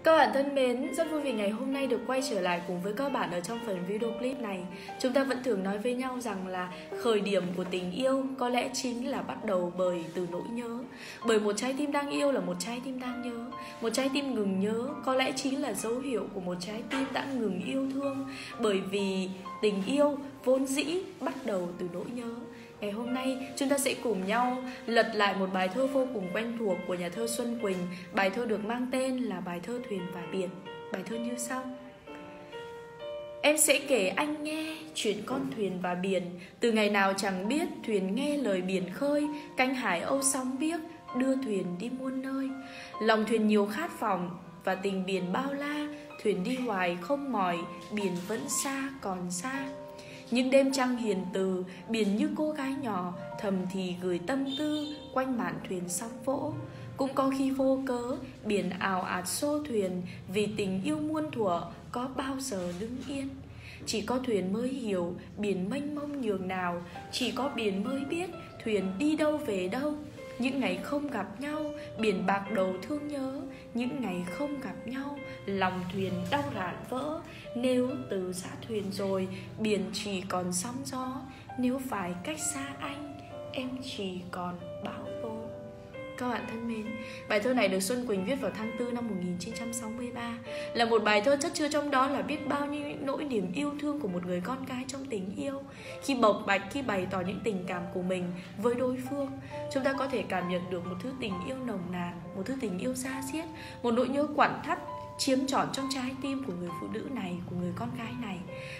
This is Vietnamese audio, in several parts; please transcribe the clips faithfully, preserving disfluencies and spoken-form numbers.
Các bạn thân mến, rất vui vì ngày hôm nay được quay trở lại cùng với các bạn ở trong phần video clip này. Chúng ta vẫn thường nói với nhau rằng là khởi điểm của tình yêu có lẽ chính là bắt đầu bởi từ nỗi nhớ. Bởi một trái tim đang yêu là một trái tim đang nhớ. Một trái tim ngừng nhớ có lẽ chính là dấu hiệu của một trái tim đã ngừng yêu thương. Bởi vì tình yêu vốn dĩ bắt đầu từ nỗi nhớ. Ngày hôm nay chúng ta sẽ cùng nhau lật lại một bài thơ vô cùng quen thuộc của nhà thơ Xuân Quỳnh. Bài thơ được mang tên là bài thơ Thuyền và Biển. Bài thơ như sau: Em sẽ kể anh nghe chuyện con thuyền và biển. Từ ngày nào chẳng biết, thuyền nghe lời biển khơi, cánh hải âu sóng biếc đưa thuyền đi muôn nơi. Lòng thuyền nhiều khát vọng và tình biển bao la, thuyền đi hoài không mỏi, biển vẫn xa còn xa. Những đêm trăng hiền từ, biển như cô gái nhỏ thầm thì gửi tâm tư quanh mạn thuyền sóng vỗ. Cũng có khi vô cớ, biển ào ạt xô thuyền, vì tình yêu muôn thuở có bao giờ đứng yên. Chỉ có thuyền mới hiểu biển mênh mông nhường nào, chỉ có biển mới biết thuyền đi đâu về đâu. Những ngày không gặp nhau, biển bạc đầu thương nhớ. Những ngày không gặp nhau, lòng thuyền đau rạn vỡ. Nếu từ giã thuyền rồi, biển chỉ còn sóng gió. Nếu phải cách xa anh, em chỉ còn bão tố. Các bạn thân mến, bài thơ này được Xuân Quỳnh viết vào tháng tư năm một nghìn chín trăm sáu mươi ba. Là một bài thơ chất chứa trong đó là biết bao nhiêu những nỗi niềm yêu thương của một người con gái trong tình yêu. Khi bộc bạch, khi bày tỏ những tình cảm của mình với đối phương, chúng ta có thể cảm nhận được một thứ tình yêu nồng nàn, một thứ tình yêu da diết, một nỗi nhớ quặn thắt chiếm trọn trong trái tim của người phụ nữ này, của người con gái này.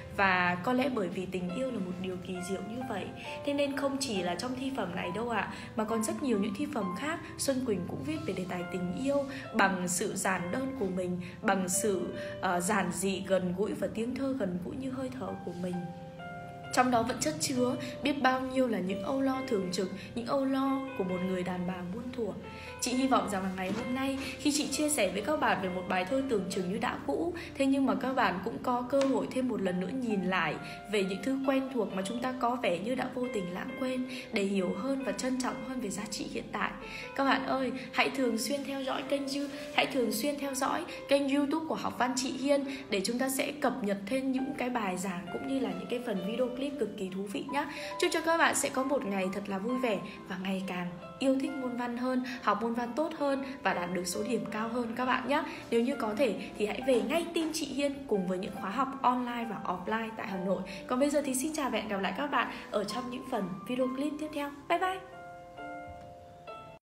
Và có lẽ bởi vì tình yêu là một điều kỳ diệu như vậy, thế nên không chỉ là trong thi phẩm này đâu ạ, à, mà còn rất nhiều những thi phẩm khác Xuân Quỳnh cũng viết về đề tài tình yêu bằng sự giản đơn của mình, bằng sự uh, giản dị, gần gũi và tiếng thơ gần gũi như hơi thở của mình. Trong đó vẫn chất chứa biết bao nhiêu là những âu lo thường trực, những âu lo của một người đàn bà muôn thuở. Chị hy vọng rằng là ngày hôm nay khi chị chia sẻ với các bạn về một bài thơ tưởng chừng như đã cũ, thế nhưng mà các bạn cũng có cơ hội thêm một lần nữa nhìn lại về những thứ quen thuộc mà chúng ta có vẻ như đã vô tình lãng quên, để hiểu hơn và trân trọng hơn về giá trị hiện tại. Các bạn ơi, hãy thường xuyên theo dõi kênh hãy thường xuyên theo dõi kênh YouTube của Học Văn Chị Hiên, để chúng ta sẽ cập nhật thêm những cái bài giảng cũng như là những cái phần video clip cực kỳ thú vị nhé. Chúc cho các bạn sẽ có một ngày thật là vui vẻ và ngày càng yêu thích môn văn hơn, học môn văn tốt hơn và đạt được số điểm cao hơn các bạn nhé. Nếu như có thể thì hãy về ngay team chị Hiên cùng với những khóa học online và offline tại Hà Nội. Còn bây giờ thì xin chào và hẹn gặp lại các bạn ở trong những phần video clip tiếp theo. Bye bye!